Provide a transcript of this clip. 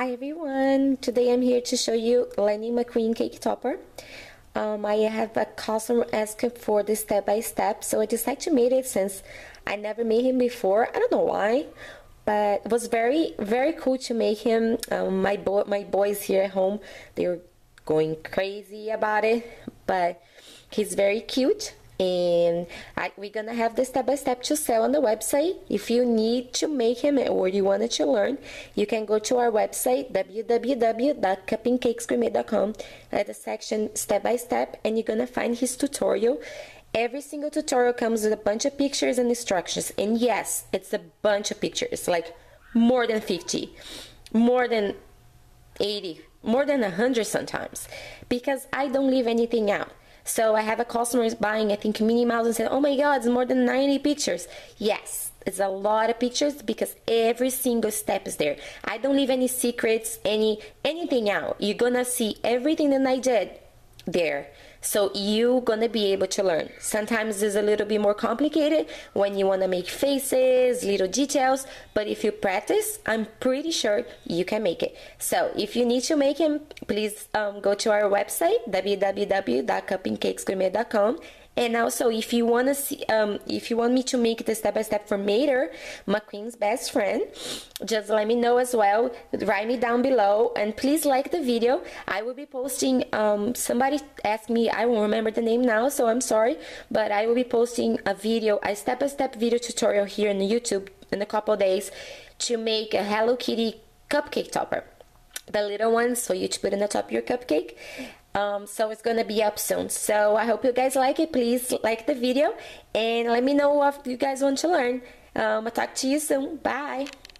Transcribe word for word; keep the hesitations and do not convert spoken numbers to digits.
Hi everyone! Today I'm here to show you Lightning McQueen cake topper. Um, I have a customer asking for the step-by-step, so I decided to make it since I never made him before. I don't know why, but it was very, very cool to make him. Um, my, bo my boys here at home, they were going crazy about it, but he's very cute. And I, we're gonna have the step-by-step to sell on the website. If you need to make him or you wanted to learn, you can go to our website w w w dot cupping cakes gourmet dot com at the section step-by-step, and you're gonna find his tutorial. Every single tutorial comes with a bunch of pictures and instructions, and yes, it's a bunch of pictures, like more than fifty, more than eighty, more than one hundred sometimes, because I don't leave anything out. So I have a customer buying, I think, Minnie Mouse and said, oh my god, it's more than ninety pictures. Yes, it's a lot of pictures because every single step is there. I don't leave any secrets, any anything out. You're gonna see everything that I did there. So you're gonna be able to learn. Sometimes it's a little bit more complicated when you wanna make faces, little details, but if you practice, I'm pretty sure you can make it. So if you need to make him, please um, go to our website, w w w dot cupping cakes gourmet dot com. And also, if you wanna see, um, if you want me to make the step-by-step for Mater, McQueen's best friend, just let me know as well. Write me down below, and please like the video. I will be posting. Um, somebody asked me, I won't remember the name now, so I'm sorry, but I will be posting a video, a step-by-step video tutorial here on YouTube in a couple days to make a Hello Kitty cupcake topper. The little ones, so you to put in the top of your cupcake. Um, so it's gonna be up soon. So I hope you guys like it. Please like the video and let me know what you guys want to learn. Um, I'll talk to you soon. Bye.